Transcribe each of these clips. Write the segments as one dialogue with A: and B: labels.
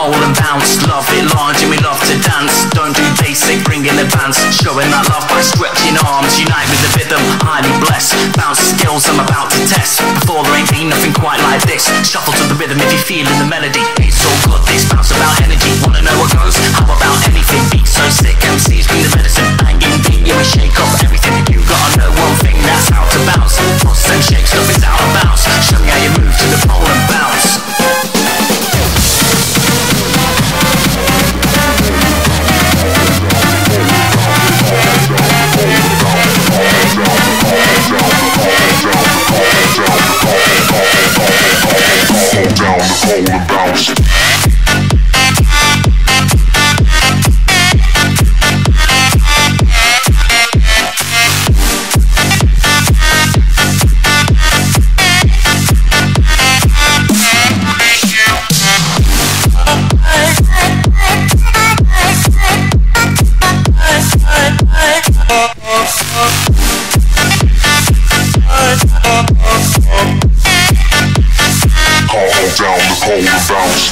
A: pole and bounce. Love it large and we love to dance. Don't do basic, bring in advance. Showing that love by stretching arms. Unite with the rhythm, highly blessed. Bounce skills I'm about to test. Before there ain't been nothing quite like this. Shuffle to the rhythm if you're feeling the melody. It's all good, this bounce about energy. Wanna know what goes? How about anything? Beat so sick, MCs bring the medicine. Banging beat, yeah, we shake up everything. You gotta know one thing, that's how to bounce. Bust and shake, stuff is out of bounds. Show me how you move to the pole and bounce.
B: Down the pole and bounce. Down the pole and bounce.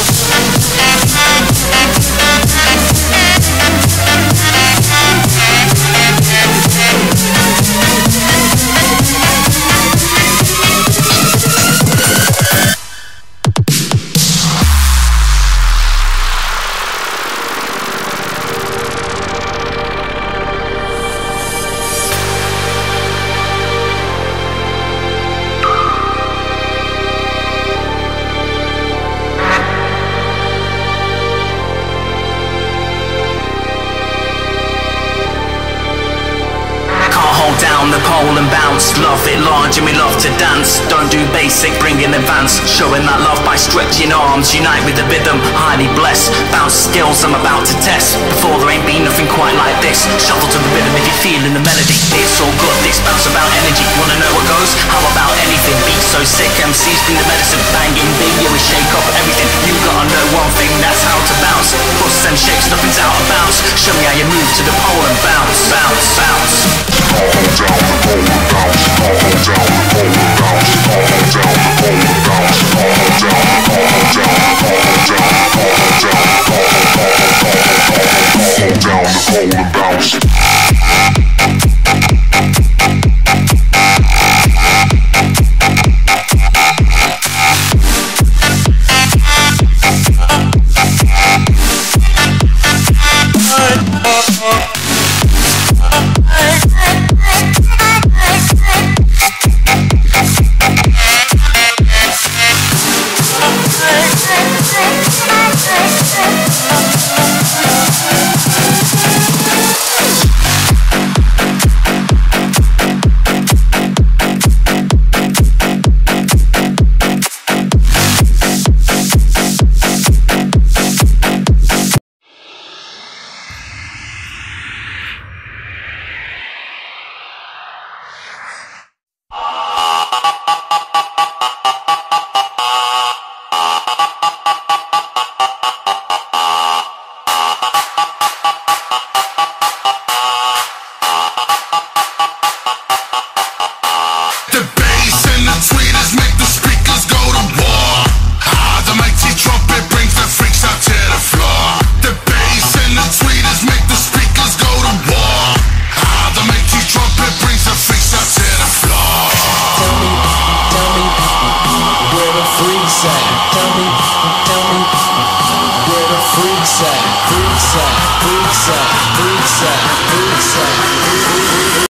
A: Down the pole and bounce. Love it large and we love to dance. Don't do basic, bring in advance. Showing that love by stretching arms. Unite with the rhythm, highly blessed. Bounce skills I'm about to test. Before there ain't been nothing quite like this. Shuffle to the rhythm if you're feeling the melody. It's all good, this bounce about energy. Wanna know what goes? How about anything? Beat so sick, MCs bring the medicine. Banging beat, yeah, we shake up everything. You gotta know one thing, that's how to bounce. Bust and shake, nothing's out of bounds. Show me how you move to the pole and bounce, bounce, bounce.
B: Down the pole and bounce. Down the pole and bounce. Down the pole and bounce. Down the pole and bounce.
C: Freaks at, freaks at, freaks at, freaks at, freaks at.